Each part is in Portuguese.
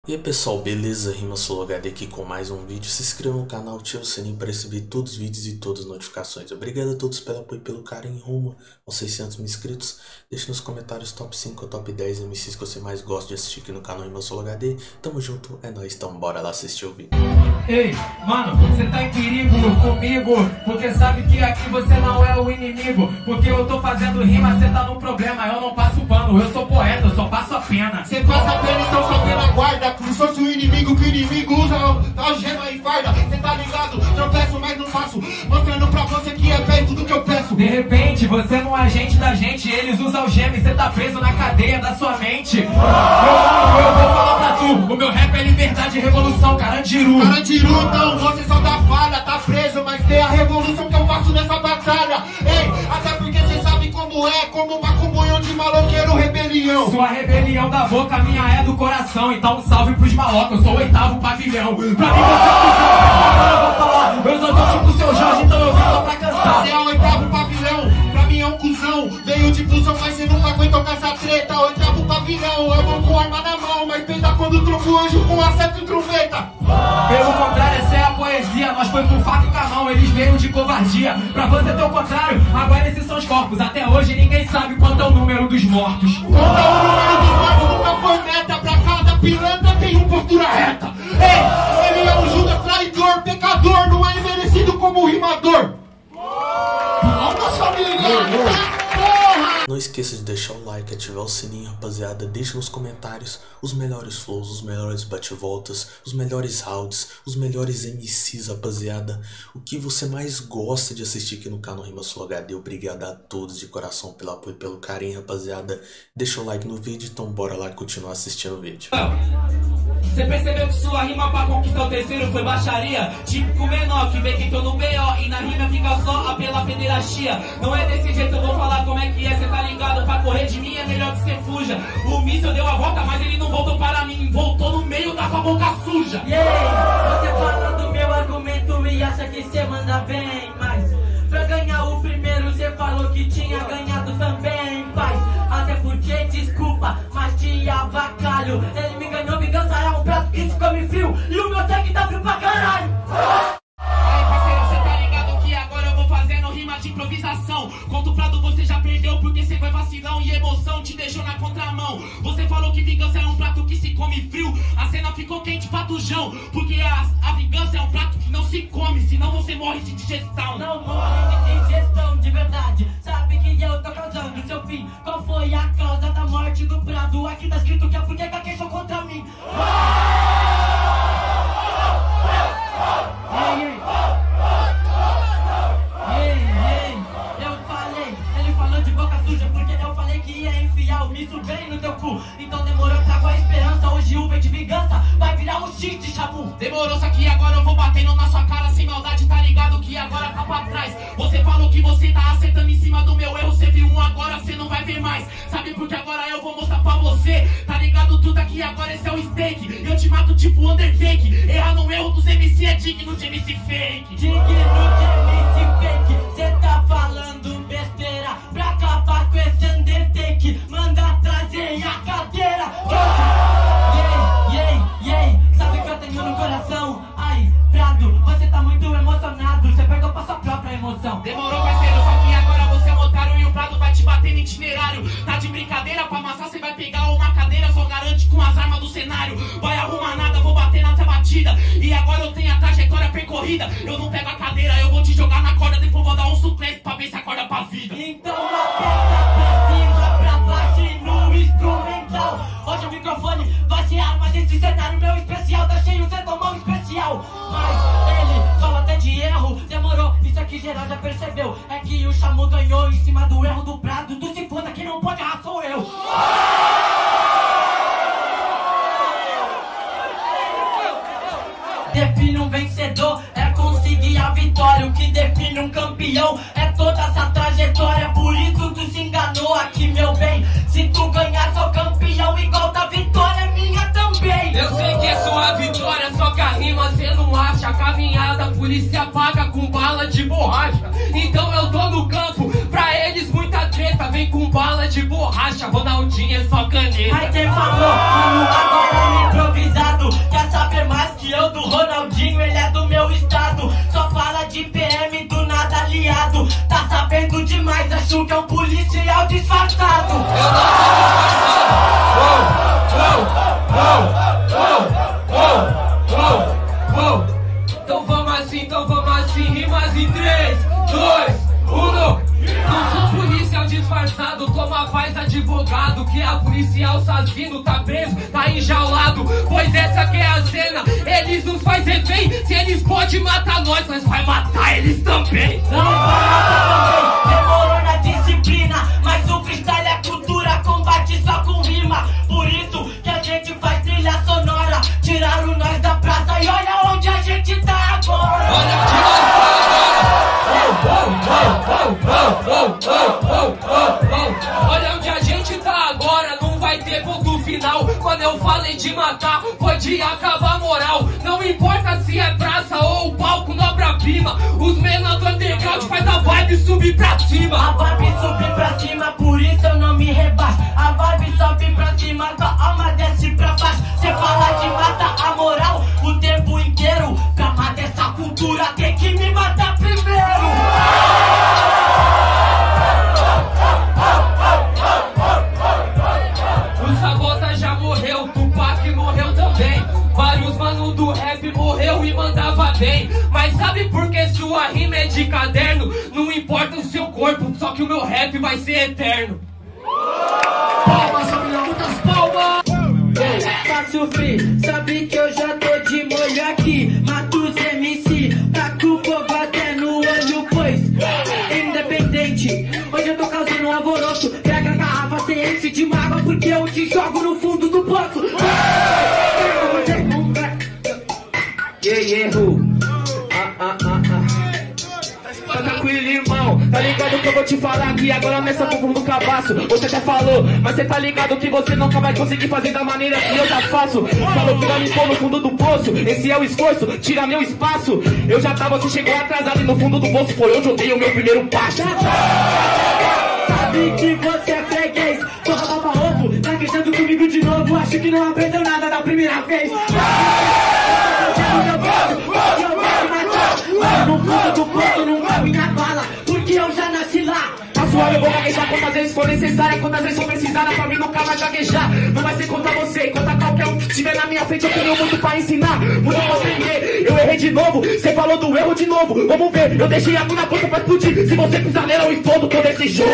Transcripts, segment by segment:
E aí pessoal, beleza? RimaSoloHD aqui com mais um vídeo. Se inscreva no canal, ative o sininho para receber todos os vídeos e todas as notificações. Obrigado a todos pelo apoio e pelo carinho rumo aos 600 mil inscritos. Deixe nos comentários top 5 ou top 10 MCs que você mais gosta de assistir aqui no canal RimaSoloHD. Tamo junto, é nóis, então bora lá assistir o vídeo. Ei, mano, você tá em perigo comigo, porque sabe que aqui você não é o inimigo. Porque eu tô fazendo rima, você tá no problema, eu não passo pano, eu sou poeta, eu só passo a pena. Cê passa a pena, então só pela guarda. Como se fosse o inimigo, que o inimigo usa algema e farda. Cê tá ligado? Tropeço, mas não faço. Mostrando pra você que é perto do que eu peço. De repente, você não é agente da gente, eles usam algema e cê tá preso na cadeia da sua mente. Eu vou falar pra tu, o meu rap é liberdade e revolução, Carandiru. Carandiru, então, você só dá falha, tá preso, mas tem a revolução que eu faço nessa batalha. Ei, até porque cê sabe como é, como uma comunhão de maloqueiro rebelião. Sua rebelião da boca, minha é do coração. Então um salve pros malocos, eu sou o 8º pavilhão. Pra mim você agora eu vou falar, eu sou tipo seu Jorge, então eu vim só pra cansar. Você é o 8º pavilhão, pra mim é um cuzão. Veio de busão, mas cê nunca aguentou com essa treta. 8º pavilhão, eu vou com arma na mão, mas pensa quando trombo o anjo com acerto e trombeta. Pelo contrário, essa é a poesia. Nós foi com faca e canão, eles veio de covardia. Pra você ter o contrário, agora esses são os corpos. Até hoje ninguém sabe quanto é o número dos mortos. Quanto é o número dos mortos, nunca foi meta. Pra cada pilantra tem um postura reta. Ei, ele é um Judas traidor, pecador, não é merecido como rimador. Vamos, família! Não esqueça de deixar o like, ativar o sininho, rapaziada. Deixe nos comentários os melhores flows, os melhores bate-voltas, os melhores rounds, os melhores MCs, rapaziada. O que você mais gosta de assistir aqui no canal RimaSoloHD. Obrigado a todos de coração pelo apoio e pelo carinho, rapaziada. Deixa o like no vídeo, então bora lá continuar assistindo o vídeo. Você percebeu que sua rima pra conquistar o terceiro foi baixaria? Típico menor que vê que tô no B.O. e na rima fica só a pela pederastia. Não é desse jeito, eu vou falar como é que é. Cê tá ligado? Pra correr de mim é melhor que cê fuja. O míssil deu a volta, mas ele não voltou para mim. Voltou no meio, tá com a boca suja. E aí, você fala do meu argumento e acha que cê manda bem. Mas pra ganhar o primeiro cê falou que tinha ganhado também, pai. Até porque, desculpa, mas te avacalho. Ele me ganhou, vingança é um prato que se come frio. E o meu sangue tá frio pra caralho. Aí, parceiro, cê tá ligado que agora eu vou fazendo rima de improvisação. Contra o prado você já perdeu porque cê foi vacilão e emoção te deixou na contramão. Você falou que vingança é um prato que se come frio. A cena ficou quente pra tujão, porque a vingança é um prato que não se come, senão você morre de digestão. Não morre de digestão, de verdade. Sabe que eu tô causando seu fim. Qual foi a causa da morte do prado? Aqui tá escrito que é porque queixou contra mim. Eu falei, ele falou de boca suja porque eu falei que ia enfiar o míssil bem no teu cu. Então demorou, trago a esperança, hoje o de vingança vai virar um X de chabu. Demorou, só que agora eu vou batendo na sua cara sem maldade, tá ligado que agora tá pra trás. Você falou que você tá acertando em cima do meu erro, você viu um agora, você não vai ver mais. Sabe porque agora eu vou mostrar pra você, tá ligado tudo aqui agora, esse é o steak. Eu te mato tipo Undertake, errar no erro dos MC é digno de MC fake. Digno de MC fake, cê tá falando besteira. Pra acabar com esse Undertake, manda trazer a cadeira. Sabe que eu tenho no coração? Ai, Prado, você tá muito emocionado. Você perdeu pra sua própria emoção. Demorou, parceiro, só que agora você é um otário e o Prado vai te bater no itinerário. Tá de brincadeira, pra amassar você vai pegar uma cadeira. Só garante com as armas do cenário. Vai arrumar nada, vou bater nessa batida. E agora eu tenho a trajetória percorrida. Eu não pego a cadeira, eu vou te jogar na corda. Depois vou dar um suplente pra ver se acorda pra vida. Então aperta pra cima, pra baixo e no instrumental. Hoje o microfone vai ser arma desse cenário. Meu especial tá cheio, cê tomou um especial. Mas ele fala até de erro. Demorou, isso aqui geral já percebeu. É que o Chamu ganhou em cima do erro do Prado. Tu se foda, quem não pode errar sou eu. Define um vencedor, é conseguir a vitória. O que define um campeão é toda essa trajetória. Por isso tu se enganou aqui, meu bem. Se tu ganhar, sou campeão igual da vitória, minha também. Eu sei que é sua vitória, só que a rima cê não acha. A caminhada, a polícia paga com bala de borracha. Então eu tô no campo, pra eles muita treta. Vem com bala de borracha, Ronaldinho é só caneta. Aí quem falou, agora é improvisado. neles nos faz refém. Se eles podem matar nós vai matar eles também. Não vai matar também, demorou na disciplina. Mas o freestyle é cultura, combate só com rima. Por isso que a gente faz trilha sonora. Tiraram nós da praça e olha onde a gente tá agora. Olha onde nós Olha onde a gente tá agora, não vai ter ponto final. Quando eu falei de matar, foi de acabar a moral. Não importa se é praça ou palco na obra-prima. Os menores do underground faz a vibe subir pra cima. A vibe subir pra cima, por isso eu não me rebaixo. A vibe sobe pra cima, tua alma desce pra baixo. Cê fala de matar a moral o tempo inteiro. Pra matar essa cultura tem que me matar primeiro. O Sabota já morreu, Tupac morreu também. Vários mano do rap morreu e mandava bem. Mas sabe por que sua rima é de caderno? Não importa o seu corpo, só que o meu rap vai ser eterno. Palmas, família, muitas palmas! Faço free, sabe que eu já tô de molho aqui. Mato os MC, taco fogo até no olho, pois independente. Hoje eu tô causando um alvoroço. Pega a garrafa, cê enche de mágoa, porque eu te jogo no fundo do poço. Tá tranquilo, irmão, tá ligado que eu vou te falar aqui agora nessa bumbum do cabaço. Você até falou, mas cê tá ligado que você nunca vai conseguir fazer da maneira que eu já faço. Falou que vai me pôr no fundo do poço, esse é o esforço, tira meu espaço. Eu já tava, você chegou atrasado e no fundo do poço foi onde eu dei o meu primeiro passo. Sabe que você é freguês, porra baba ovo, tá queixando comigo de novo, acho que não aprendeu nada da primeira vez. No fundo do poço não vai minha bala, porque eu já nasci lá. Tá suave, eu vou gaguejar quantas vezes for necessária, quantas vezes for precisada, pra mim nunca vai gaguejar. Não vai ser contra você, contra qualquer um que estiver na minha frente. Eu tenho muito pra ensinar, muito pra aprender. Eu errei de novo, cê falou do erro de novo. Vamos ver, eu deixei a na ponta pra explodir. Se você pisar nela, eu explodo todo esse jogo.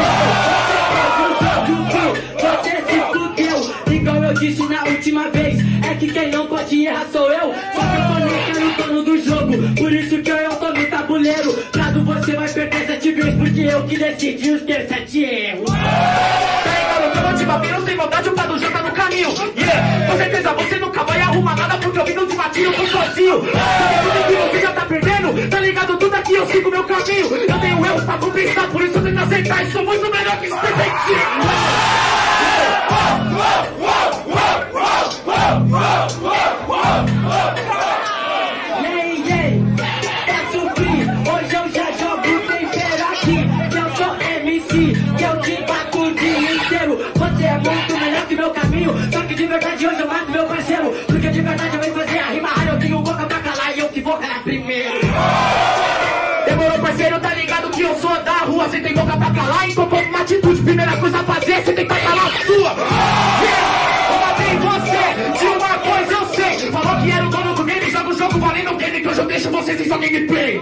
Você se fudeu, igual eu disse na última vez. É que quem não pode errar sou eu. Só que eu tô no dono do jogo, por isso que eu tô no tabuleiro. Prado você vai perder 7 vezes, porque eu que decidi os teus 7 erros. Eu não te babino sem vontade, o Prado já tá no caminho. Yeah, com certeza você nunca vai arrumar nada, porque eu vim no desmatinho, eu tô sozinho. Sabe tudo que você já tá perdendo? Tá ligado? Tudo aqui eu sigo meu caminho. Eu tenho erros pra compensar, por isso eu tenho que aceitar. E sou muito melhor que esse perfeitinho. Faço free, hoje eu já jogo tempero aqui. Que eu sou MC, que eu te bato o dia inteiro. Você é muito melhor que meu caminho, só que de verdade hoje eu mato meu parceiro. Porque de verdade eu venho fazer a rima rara, eu tenho boca pra calar e eu que vou calar primeiro. Demorou, parceiro, tá ligado que eu sou da rua. Cê tem boca pra calar, então toma uma atitude. Primeira coisa a fazer, cê tem que calar a sua. Eu matei você, de uma coisa eu sei. Falou que era o dono do game, joga o jogo valendo o game, que hoje eu deixo vocês em sua gameplay.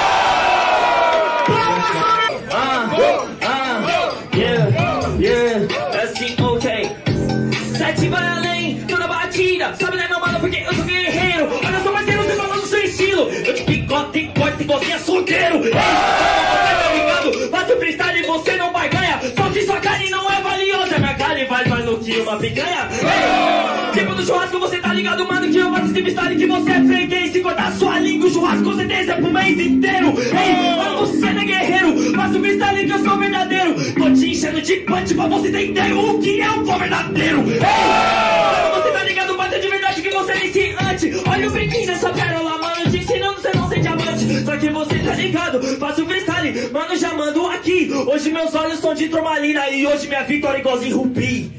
Assim, ok. 7 vai além, tô na batida. Sabe, né, meu mano, porque eu sou guerreiro. Olha só, parceiro, você falando do seu estilo. Eu te picote e corte e você é solteiro. Ei, tá ligado? Faz o freestyle e você não vai ganhar. Só que sua carne não é valiosa. Minha carne vale mais do que uma picanha. Ei, tipo do churrasco, você tá ligado, mano, que eu faço esse freestyle que você é freguês. Se cortar sua língua, o churrasco com certeza é pro mês inteiro. Ei, mano, você não é guerreiro. Faz o freestyle que eu sou verdadeiro. Tô te enchendo de punch pra você entender o que é um bom verdadeiro. Ei, mano, você tá ligado, bater de verdade que você é iniciante. Olha o brinquinho nessa pérola, mano, te ensinando você não ser diamante. Só que você tá ligado, faço freestyle, mano, já mando aqui. Hoje meus olhos são de turmalina e hoje minha vitória é igualzinho Rubi.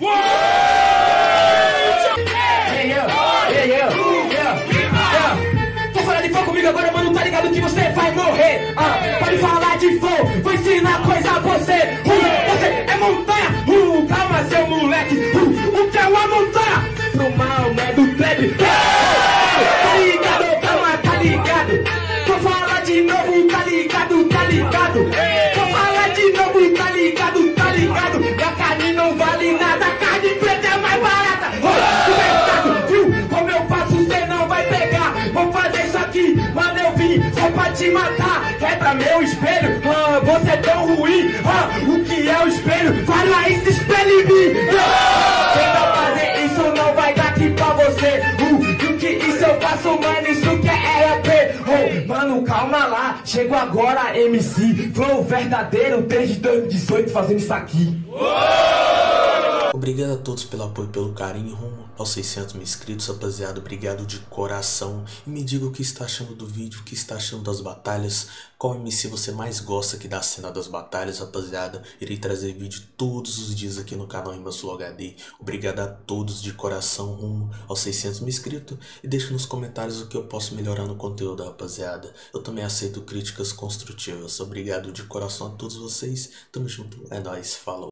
Tô falando de fogo comigo agora, mano, tá ligado que você vai morrer. Pode falar de flow, vou ensinar coisa a você. Você é montanha, calma seu moleque. O que é uma montanha? No mal, né, do trap. Tá ligado, calma, tá ligado. Vou falar de novo, tá ligado, tá ligado. Vou falar de novo, tá ligado, tá ligado. E a carne não vale nada, a carne preta é mais barata. No mercado, viu? Como eu faço, cê não vai pegar. te matar. Quebra meu espelho, você é tão ruim. O que é o espelho? Fala isso, espelho em mim. Tenta fazer isso, não vai dar aqui pra você. O que isso eu faço, mano, isso que é RP. Mano, calma lá, chego agora, MC. Flow verdadeiro, desde 2018 fazendo isso aqui. Obrigado a todos pelo apoio e pelo carinho rumo aos 600 mil inscritos, rapaziada. Obrigado de coração. E me diga o que está achando do vídeo, o que está achando das batalhas. Qual MC você mais gosta aqui da cena das batalhas, rapaziada. Irei trazer vídeo todos os dias aqui no canal RimaSlow HD. Obrigado a todos de coração rumo aos 600 mil inscritos. E deixe nos comentários o que eu posso melhorar no conteúdo, rapaziada. Eu também aceito críticas construtivas. Obrigado de coração a todos vocês. Tamo junto. É nóis. Falou.